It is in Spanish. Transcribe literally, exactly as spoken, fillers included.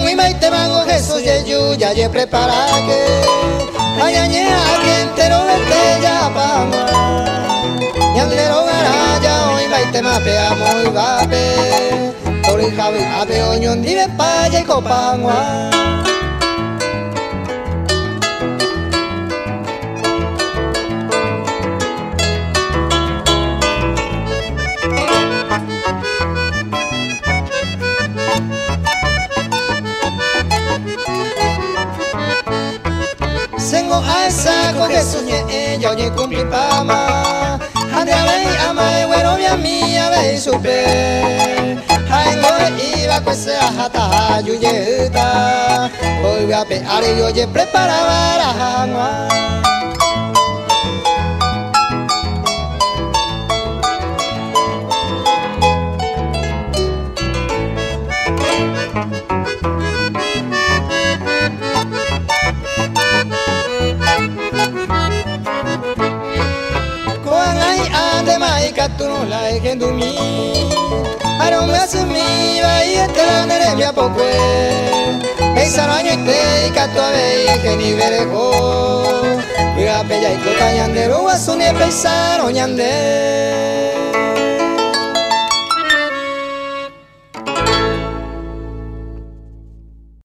muy maite mango Jesús yeyu ya ye prepara que ayañe a quien te lo vete ya pama yandero garaya hoy maite mapea muy vape tori javi ape oñon dive paya y copangua. Sengo asa ko que soñé yo ni cumplí pama ande a ver ama de güero mi amiga ve supe haengo iba pues se ajata yuyeta hoy a pear yo ye preparaba la jangua. Tu no la dejen dormir, ahora me hace mi bahía te la nervia poco es año y te y cato a ver que ni verejo, voy a pella y coca yandero, a su ni pensar o yandero.